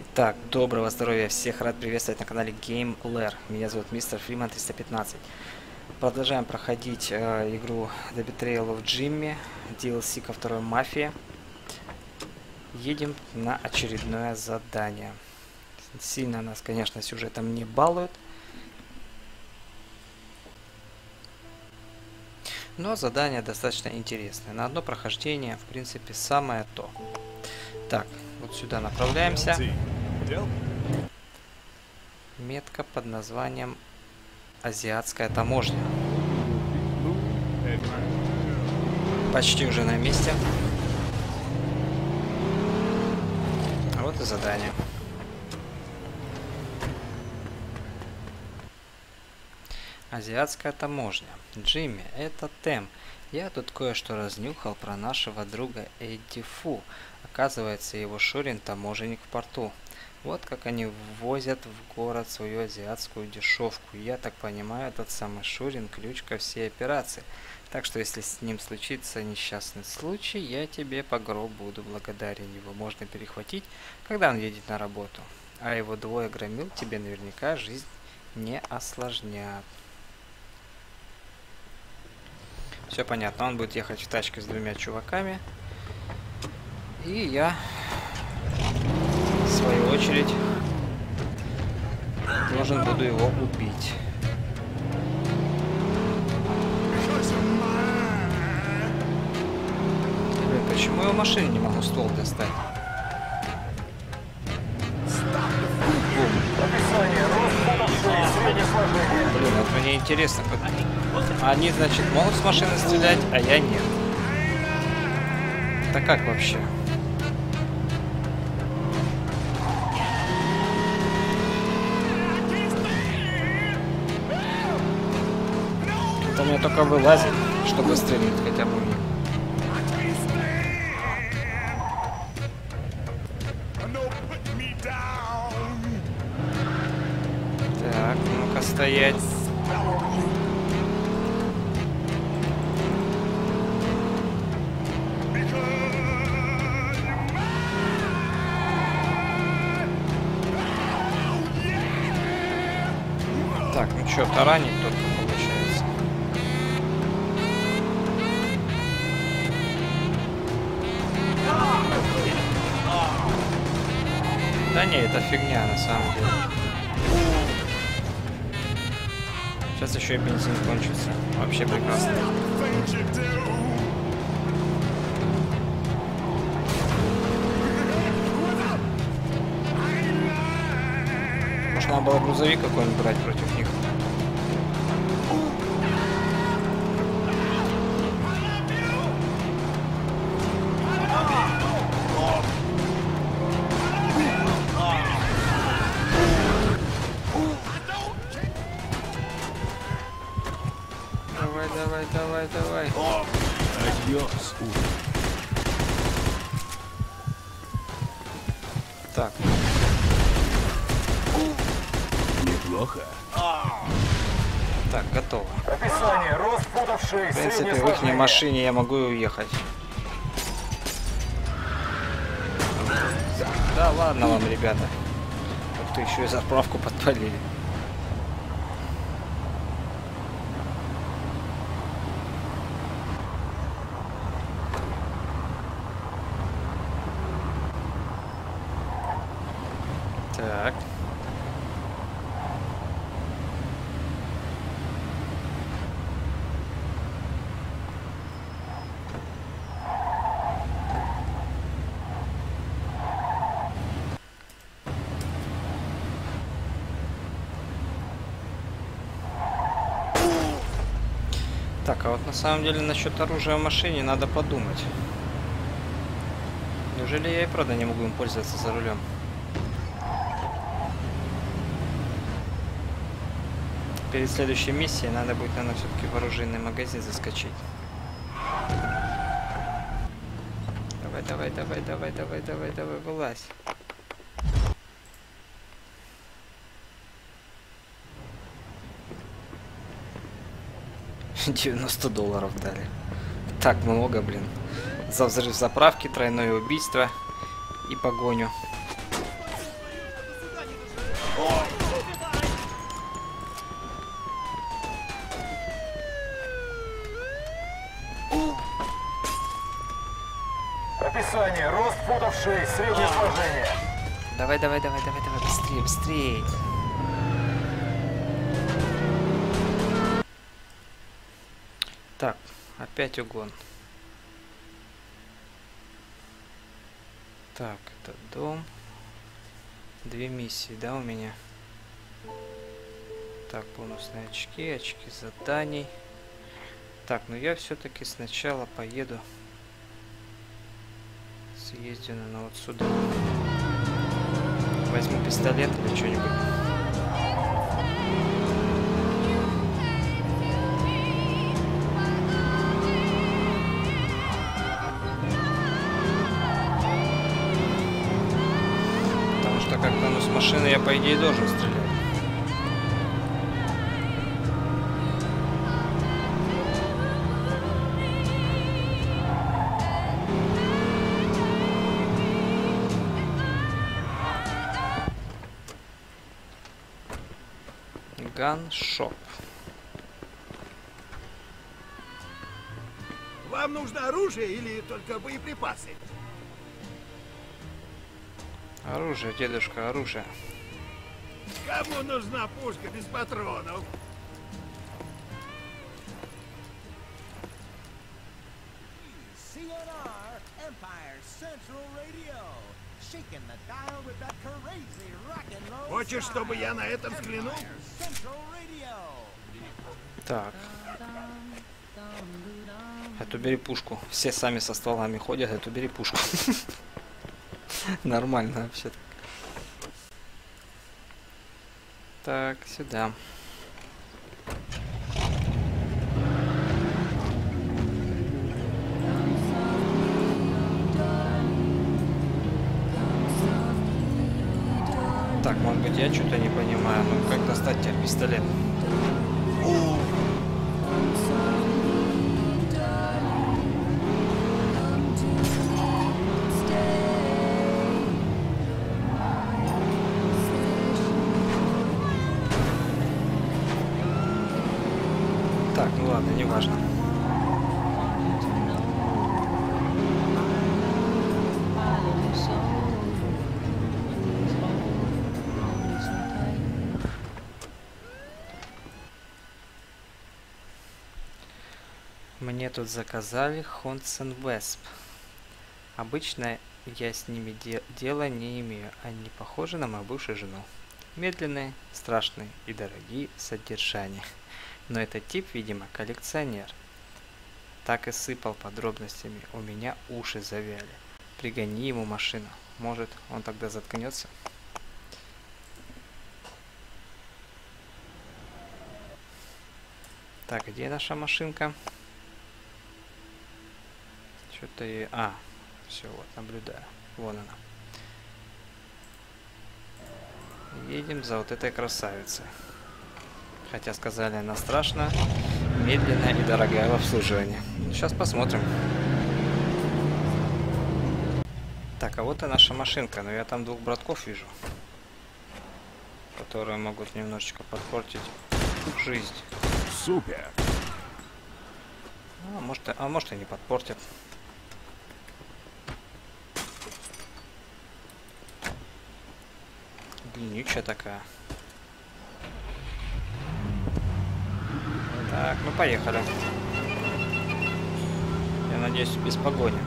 Так, доброго здоровья, всех рад приветствовать на канале GameLair. Меня зовут Мистер Фриман 315. Продолжаем проходить игру The Betrayal of Jimmy, DLC ко второй Мафии. Едем на очередное задание. Сильно нас, конечно, сюжетом не балуют. Но задание достаточно интересное. На одно прохождение, в принципе, самое то. Так, вот сюда направляемся. Метка под названием Азиатская таможня. Почти уже на месте. Вот и задание. Азиатская таможня. Джимми, это Тэм. Я тут кое-что разнюхал про нашего друга Эдди Фу. Оказывается, его Шурин таможенник в порту. Вот как они ввозят в город свою азиатскую дешевку. Я так понимаю, этот самый Шурин ключ ко всей операции. Так что, если с ним случится несчастный случай, я тебе по гроб буду благодарен. Его можно перехватить, когда он едет на работу. А его двое громил тебе наверняка жизнь не осложнят. Все понятно, он будет ехать в тачке с двумя чуваками. И я, в свою очередь, должен буду его убить. Блин, почему я в машине не могу ствол достать? Блин, вот мне интересно, как... Они, значит, могут с машины стрелять, а я нет. Это как вообще? Это мне только вылазит, чтобы стрельнуть хотя бы. Так, ну-ка стоять. Так, ну что, таранить только получается. Да не, это фигня на самом деле. Сейчас еще и бензин кончится. Вообще прекрасно. Может, надо было грузовик какой-нибудь брать против них. Давай. Адьос. Так. Неплохо. Так, готово. Описание. Рост футов 6. В принципе, в их машине я могу и уехать. Да ладно вам, ребята. Ух ты, еще и заправку подпалили. Так. Так, а вот на самом деле насчет оружия в машине надо подумать. Неужели я и правда не могу им пользоваться за рулем? Перед следующей миссией надо будет, наверное, все-таки в оружейный магазин заскочить. Давай, вылазь. 90 долларов дали. Так много, блин. За взрыв заправки, тройное убийство и погоню. Описание. Рост футов 6, среднее сложение. Давай, давай, давай, давай, давай, быстрее, быстрее. Так, опять угон. Так, это дом. 2 миссии, да, у меня? Так, бонусные очки, очки заданий. Так, ну я все-таки сначала поеду. Съездю на вот сюда. Возьму пистолет или что-нибудь. Потому что как-то, ну, с машины я, по идее, должен стрелять. Ганшоп. Вам нужно оружие или только боеприпасы? Оружие, дедушка, оружие. Кому нужна пушка без патронов? CNR Empire Central Radio. Shaking the dial with that crazy rock and roll. Хочешь, чтобы я на этом взглянул? Central Radio. Так. Эту бери пушку. Все сами со стволами ходят, эту бери пушку. Нормально вообще-то. Так, сюда. Так, может быть, я что-то не понимаю. Ну, как достать теперь пистолет? Так, ну ладно, не важно. Мне тут заказали Хонсен Весп. Обычно я с ними дела не имею. Они похожи на мою бывшую жену. Медленные, страшные и дорогие в содержании. Но этот тип, видимо, коллекционер. Так и сыпал подробностями. У меня уши завяли. Пригони ему машину. Может, он тогда заткнется? Так, где наша машинка? Что-то и... А, все, вот, наблюдаю. Вон она. Едем за вот этой красавицей. Хотя сказали, она страшная, медленная и дорогая в обслуживании. Сейчас посмотрим. Так, а вот и наша машинка. Но я там 2 братков вижу, которые могут немножечко подпортить жизнь. Супер. А может и не подпортят. Длиннючая такая. Так, ну поехали. Я надеюсь, без погони.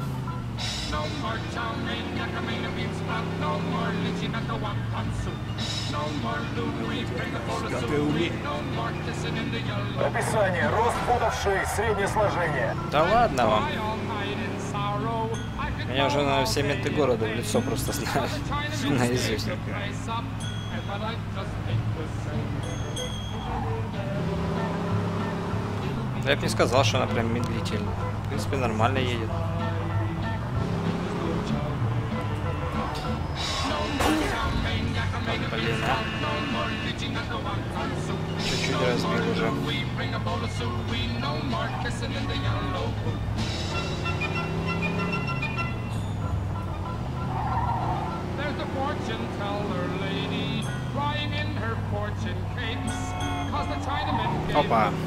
Как ты умеешь? Описание. Рост футов 6, среднее сложение. Да ладно вам. Меня уже, наверное, все менты города в лицо просто знают. Наизусть. Я бы не сказал, что она прям медлительная. В принципе, нормально едет. Блин, а? Чуть-чуть разбил уже. There's a fortune teller lady crying in Опа.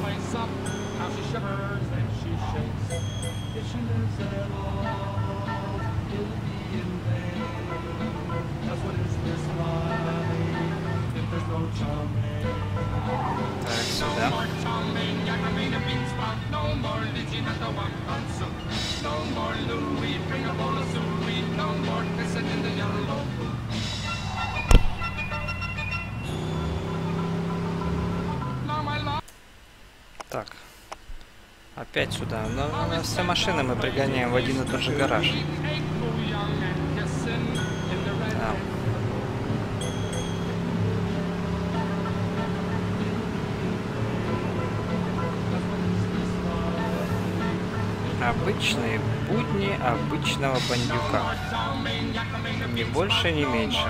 Так, сюда. Так. Опять сюда. Но все машины мы пригоняем в один и тот же гараж. Да. Обычные будни обычного бандюка. Ни больше, ни меньше.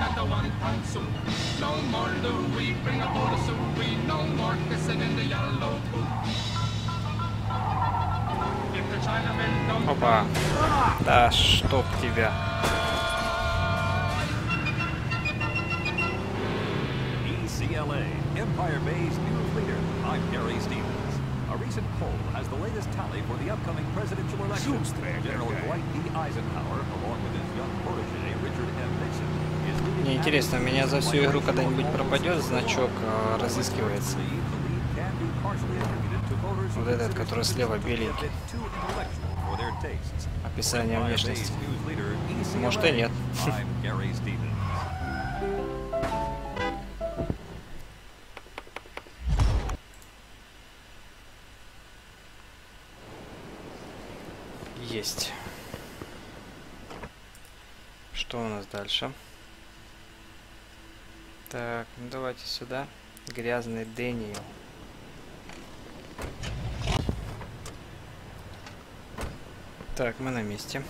Опа. Да чтоб тебя. ECLA, Empire Bay's news leader. I'm Gary Stevens. A recent poll has the latest tally for the upcoming presidential election. General Dwight D. Eisenhower, along with his young protege Richard M. Nixon, is leading. Мне интересно, у меня за всю игру когда-нибудь пропадет значок разыскивается. Вот этот, который слева беленький. Описание внешности. Может и нет. Есть. Что у нас дальше? Так, ну давайте сюда. Грязный Дэниел. Так, мы на месте.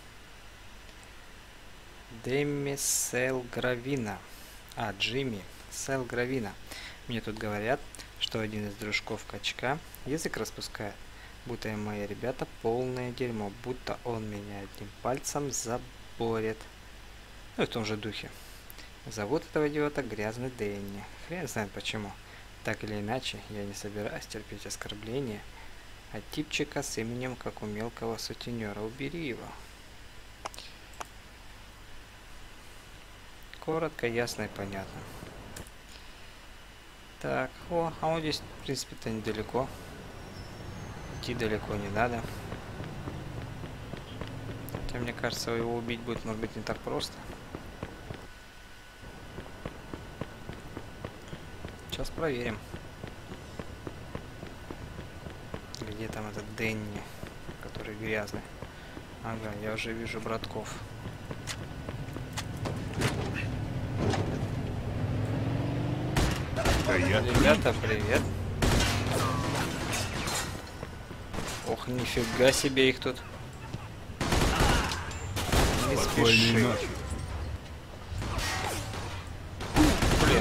Дэми Селгравина. Джимми Селгравина. Мне тут говорят, что один из дружков качка язык распускает. Будто и мои ребята полное дерьмо. Будто он меня одним пальцем заборет. Ну и в том же духе. Зовут этого идиота Грязный Дэнни. Хрен знает почему. Так или иначе, я не собираюсь терпеть оскорбления от типчика с именем, как у мелкого сутенера. Убери его. Коротко, ясно и понятно. Так, а он здесь, в принципе-то, недалеко. Идти далеко не надо. Хотя, мне кажется, его убить будет, может быть, не так просто. Сейчас проверим. Где там этот Дэнни, который грязный? Ага, я уже вижу братков. Ребята, привет. Ох, нифига себе их тут. Не спеши. Блин.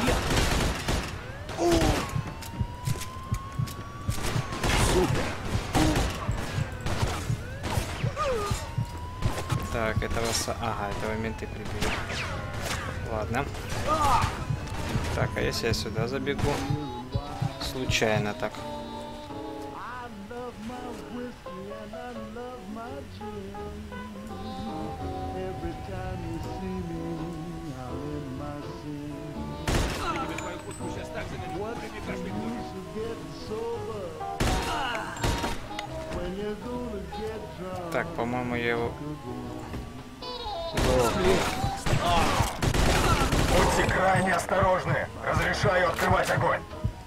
Так, этого этого менты прибили. Ладно. Так, а если я сюда забегу? Случайно так. Так, по-моему, я его... Будьте крайне осторожны. Разрешаю открывать огонь.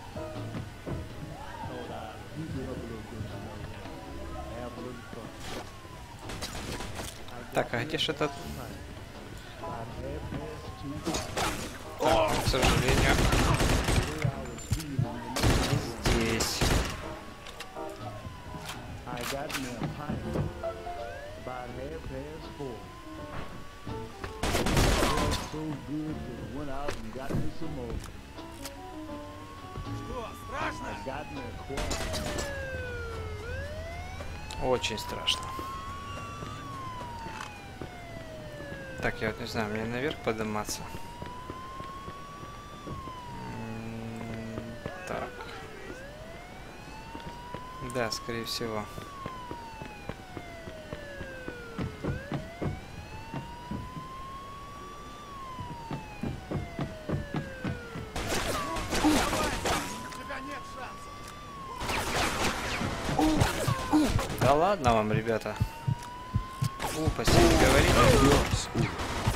Так, а где ж этот... Так, к сожалению... Здесь. Очень страшно. Так, я вот не знаю, мне наверх подниматься? Да, скорее всего. Да ладно вам, ребята. Глупости не говорите.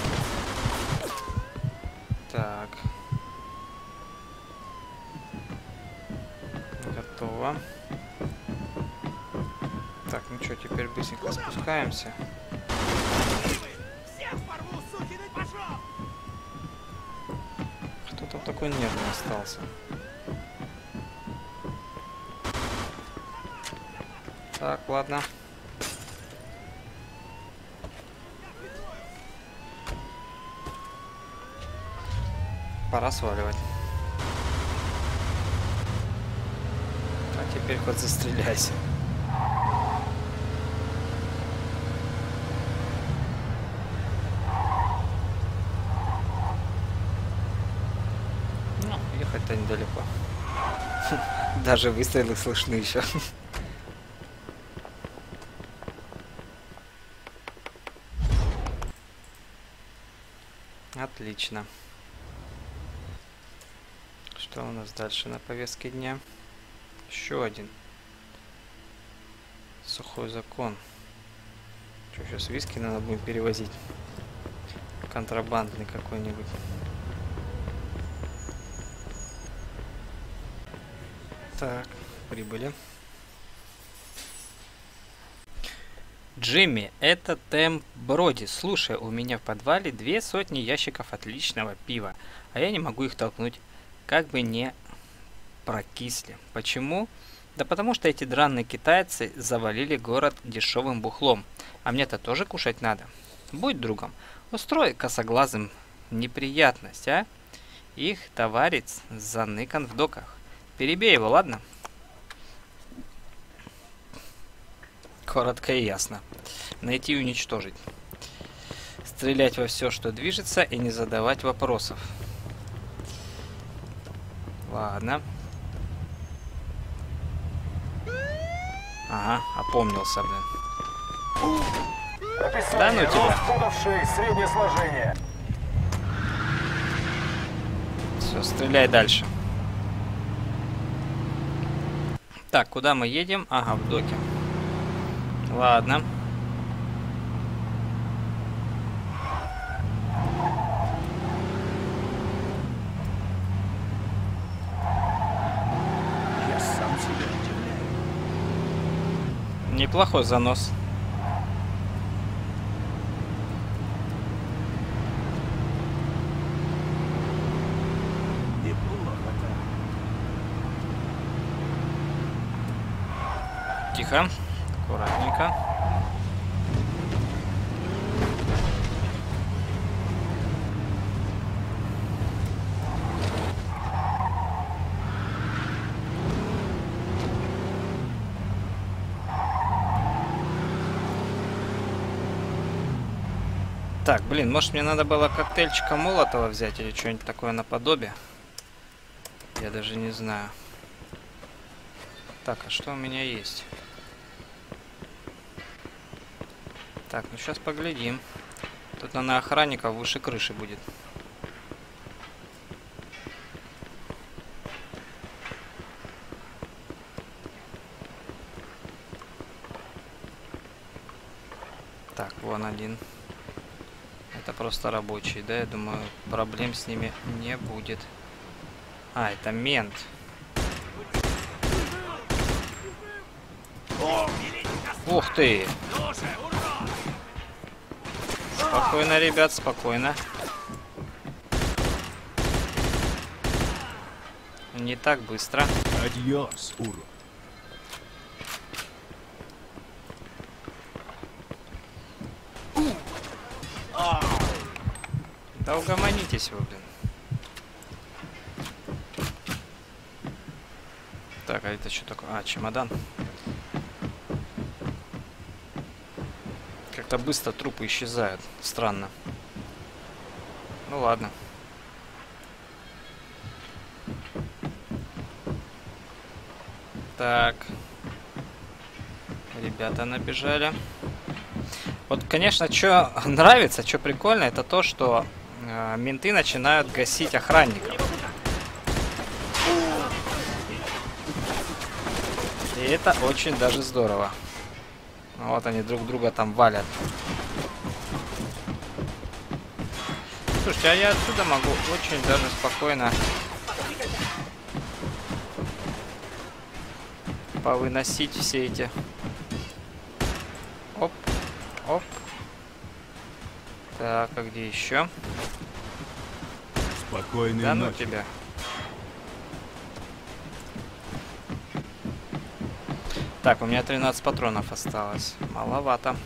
Так. Готово. Так, ну что, теперь быстренько спускаемся. Кто там такой нервный остался? Так, ладно. Пора сваливать. А теперь хоть застреляйся. Ну, ехать-то недалеко. Даже выстрелы слышны еще. Отлично. Что у нас дальше на повестке дня? Еще один. Сухой закон. Что, сейчас виски надо будет перевозить? Контрабандный какой-нибудь. Так, прибыли. Джимми, это Тем Броди. Слушай, у меня в подвале 200 ящиков отличного пива, а я не могу их толкнуть, как бы не прокисли. Почему? Да потому что эти драные китайцы завалили город дешевым бухлом, а мне-то тоже кушать надо. Будь другом, устрой косоглазым неприятность, а? Их товарищ заныкан в доках. Перебей его, ладно? Коротко и ясно. Найти и уничтожить. Стрелять во все, что движется, и не задавать вопросов. Ладно. Ага, опомнился, блин. Описание. Да ну тебя. Рост футов 6, среднее сложение. Все, стреляй дальше. Так, куда мы едем? Ага, в доке. Ладно. Я сам себя удивляю. Неплохой занос. Неплохо-то. Тихо. Аккуратненько. Так, блин, может мне надо было коктейльчика Молотова взять или что-нибудь такое наподобие? Я даже не знаю. Так, а что у меня есть? Так, ну сейчас поглядим. Тут на охранников выше крыши будет. Так, вон один. Это просто рабочий, да? Я думаю, проблем с ними не будет. А, это мент. Ух ты! Спокойно, ребят, спокойно. Не так быстро. Адьос, урод. Да угомонитесь вы, блин. Так, а это что такое? А, чемодан. Как-то быстро трупы исчезают. Странно. Ну ладно. Так. Ребята набежали. Вот, конечно, что нравится, что прикольно, это то, что менты начинают гасить охранников. И это очень даже здорово. Вот они друг друга там валят. Слушайте, а я отсюда могу очень даже спокойно повыносить все эти. Оп, оп. Так, а где еще? Спокойной Да ну ночи. тебя. Так, у меня 13 патронов осталось. Маловато.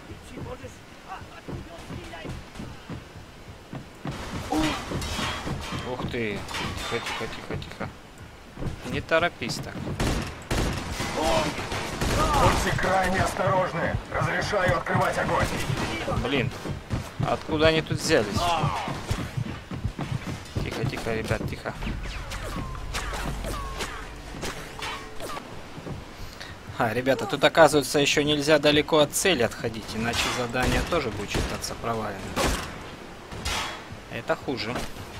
Ух ты. Тихо, тихо, тихо, тихо. Не торопись так. Будьте крайне осторожны. Разрешаю открывать огонь. Блин. Откуда они тут взялись? Тихо, тихо, ребят, тихо. Ребята, тут оказывается еще нельзя далеко от цели отходить, иначе задание тоже будет считаться проваленным. Это хуже.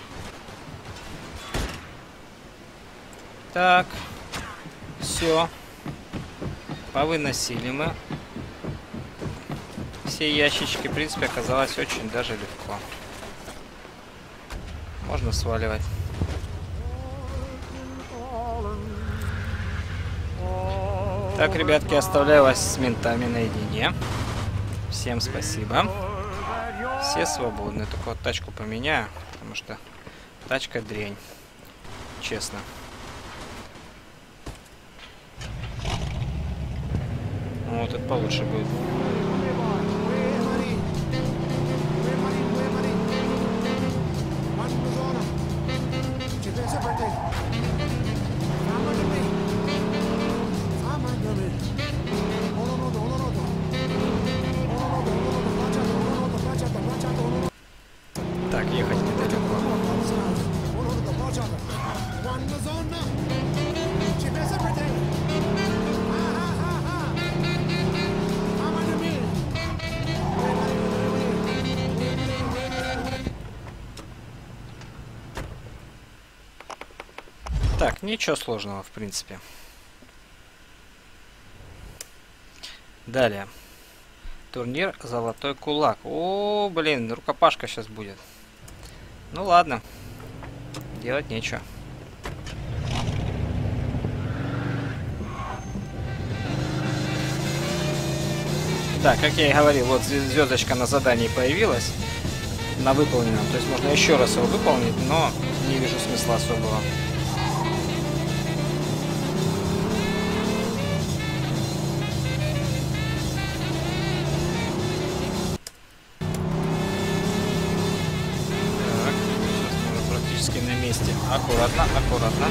Так. Все. Повыносили мы. Все ящички, в принципе, оказалось очень даже легко. Можно сваливать. Так, ребятки, оставляю вас с ментами наедине. Всем спасибо. Все свободны. Только вот тачку поменяю, потому что тачка дрянь. Честно. Вот это получше будет. Так, ехать недалеко. Так, ничего сложного, в принципе. Далее. Турнир «Золотой кулак». О, блин, рукопашка сейчас будет. Ну ладно. Делать нечего. Так, как я и говорил, вот звездочка на задании появилась. На выполненном. То есть можно еще раз его выполнить, но не вижу смысла особого. На месте. Аккуратно, аккуратно.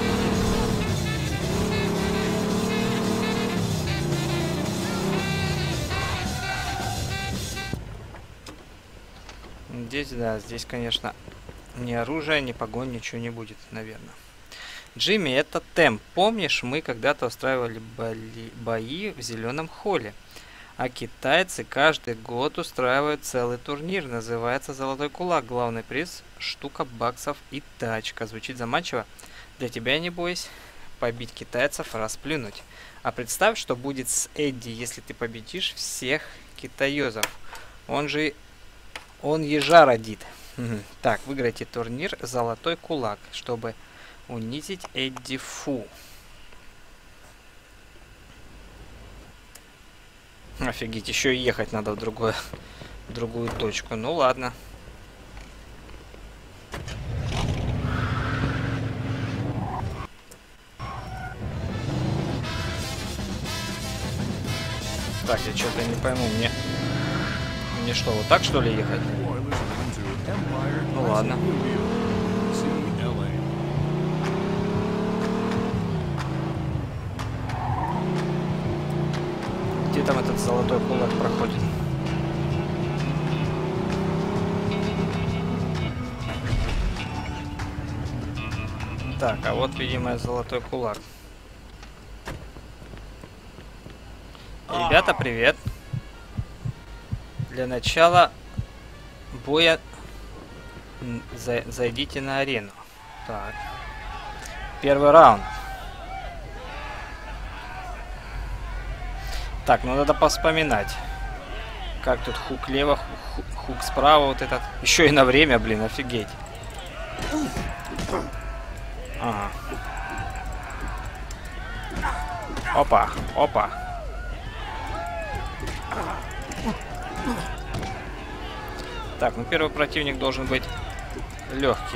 Здесь, да, здесь, конечно, ни оружия, ни погонь, ничего не будет, наверное. Джимми, это темп. Помнишь, мы когда-то устраивали бои в зеленом холле? А китайцы каждый год устраивают целый турнир. Называется «Золотой кулак». Главный приз – штука баксов и тачка. Звучит заманчиво. Для тебя, не бойся, побить китайцев, расплюнуть. А представь, что будет с Эдди, если ты победишь всех китаёзов. Он ежа родит. Так, выиграйте турнир «Золотой кулак», чтобы унизить Эдди Фу. Офигеть, еще и ехать надо в другую точку. Ну ладно. Так, я что-то не пойму. Мне что, вот так что ли ехать? Ну ладно. Где там этот золотой кулак проходит? Так, а вот, видимо, золотой кулак. Ребята, привет. Для начала боя зайдите на арену. Так. Первый раунд. Так, ну надо поспоминать. Как тут хук лево, хук справа, вот этот. Еще и на время, блин, офигеть. Ага. Опа, опа. Так, ну первый противник должен быть легкий.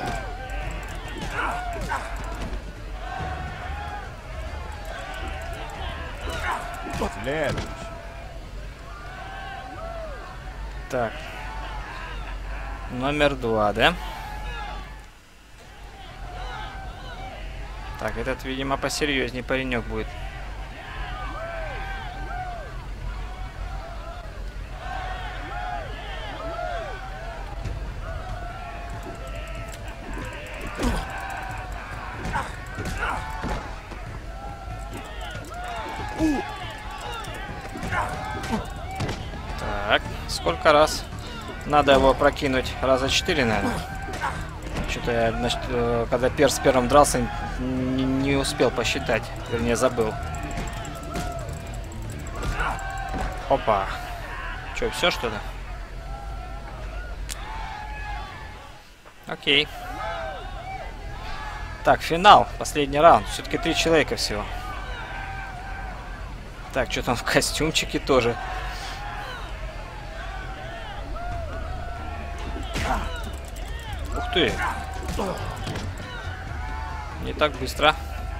Следующий. Так. Номер 2, да? Так, этот, видимо, посерьезнее паренек будет. Так, сколько раз надо его прокинуть? Раза 4, наверное. Что-то я, значит, когда перс первым дрался, не успел посчитать. Вернее, забыл. Опа. Что, все что ли? Окей. Так, финал. Последний раунд. Все-таки 3 человека всего. Так, что там в костюмчике тоже. Ух ты. Не так быстро.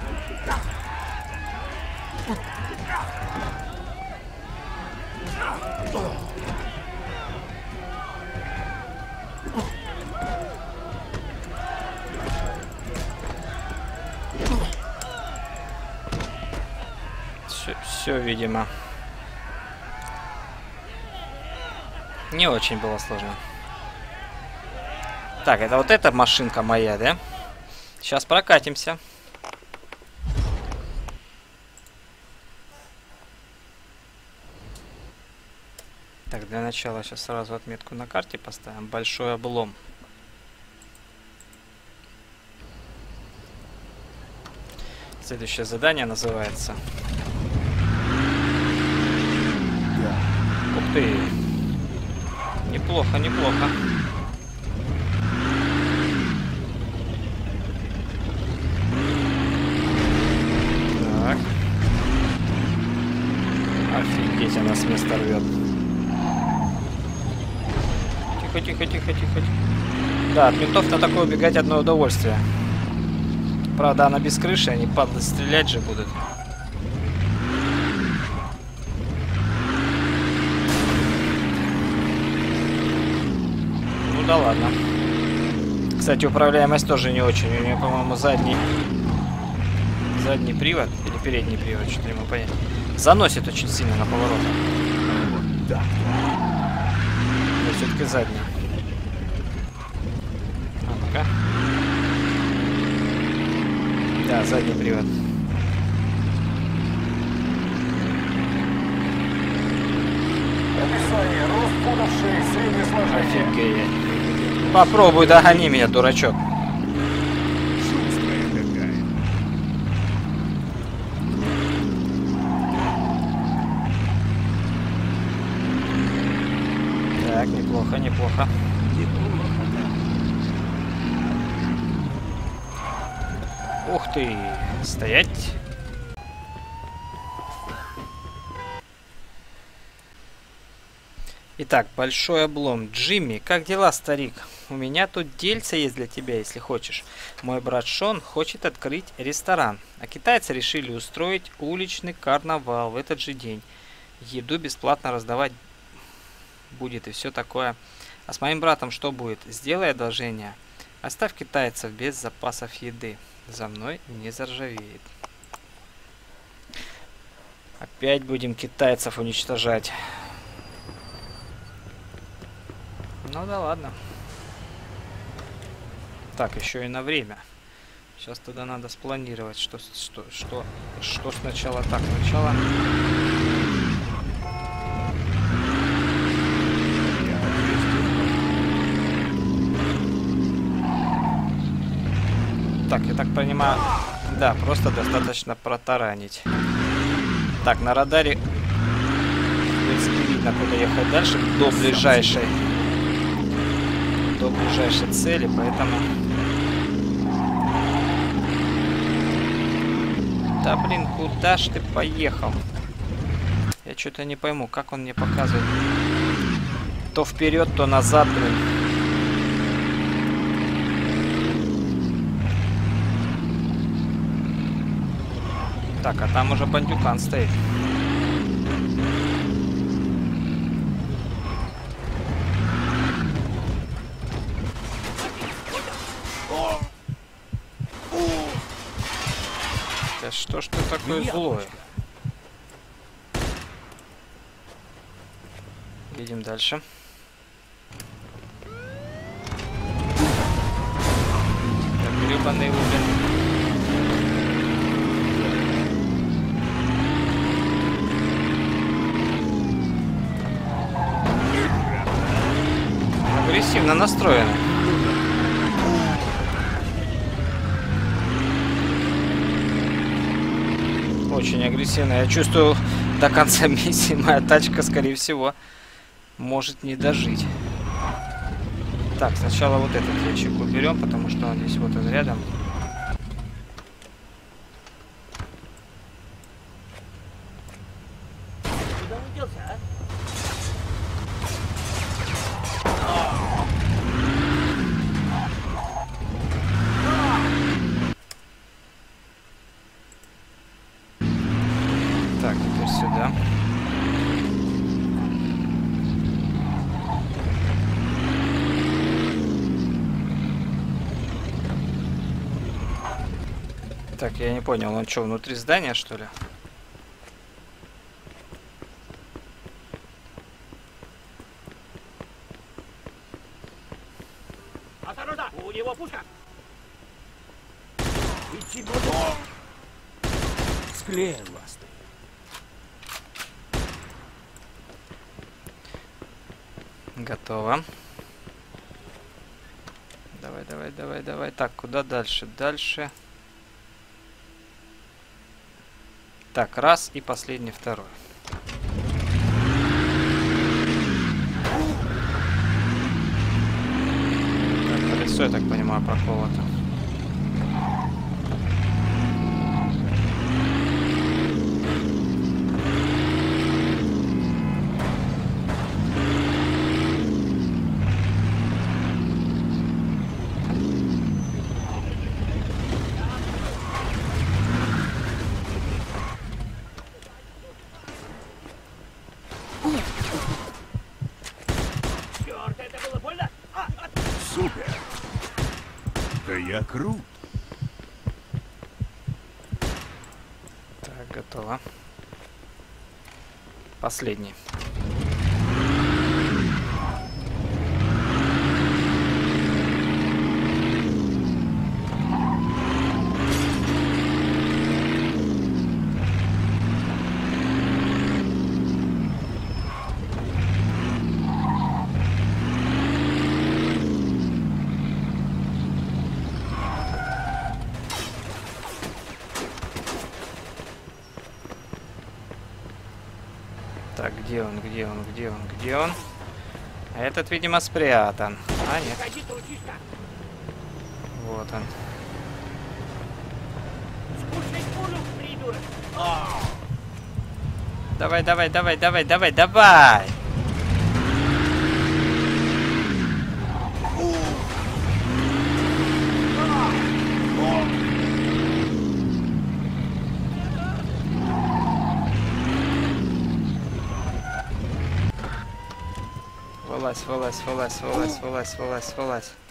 Все, видимо. Не очень было сложно. Так, это вот эта машинка моя, да? Сейчас прокатимся. Так, для начала сейчас сразу отметку на карте поставим. Большой облом. Следующее задание называется. Ух ты! Неплохо, неплохо. Так. Офигеть, она с места рвет. Тихо, тихо, тихо, тихо, тихо. Да, от ментов на такое убегать одно удовольствие. Правда, она без крыши, они, падлы, стрелять же будут. Ну да ладно. Кстати, управляемость тоже не очень. У нее, по-моему, задний привод или передний привод, что-то ему понять. Заносит очень сильно на поворотах. Да. Но все-таки задний. А ну-ка. Да, задний привод. Описание. Рост футов 6, среднее сложение. Офигеть. Попробуй догони меня, дурачок. Шустрая какая. Так, неплохо, неплохо. Ух ты, стоять. Итак, большой облом. Джимми, как дела, старик? У меня тут дельце есть для тебя, если хочешь. Мой брат Шон хочет открыть ресторан, а китайцы решили устроить уличный карнавал в этот же день. Еду бесплатно раздавать будет и все такое. А с моим братом что будет? Сделай одолжение. Оставь китайцев без запасов еды. За мной не заржавеет. Опять будем китайцев уничтожать. Ну да ладно. Так, еще и на время. Сейчас тогда надо спланировать, что сначала. Так, сначала так, я так понимаю... Да, просто достаточно протаранить. Так, на радаре... В принципе, видно, куда ехать дальше. До ближайшей цели, поэтому... Да блин, куда ж ты поехал? Я что-то не пойму, как он мне показывает. То вперед, то назад, блин. Так, а там уже бандюкан стоит. Да что ж ты такой злой? Едем дальше. Так, гребаный угон. Агрессивно настроены. Очень агрессивно. Я чувствую, до конца миссии моя тачка, скорее всего, может не дожить. Так, сначала вот этот ящик уберем, потому что он здесь вот он рядом. Так, теперь сюда. Так, я не понял, он что, внутри здания, что ли? У него пушка. Склеил вас. Готово. Давай, давай, давай, давай. Так, куда дальше? Дальше. Так, раз и последний, второй. Так, колесо, я так понимаю, проколото. Черт, это было больно. Супер. Да я крут. Так, готово. Последний. Так, где он, где он, где он, где он? А этот, видимо, спрятан. А, нет. Вот он. Давай, давай, давай, давай, давай, давай! Вылазь, вылазь, вылазь, вылазь, вылазь, вылазь, вылазь.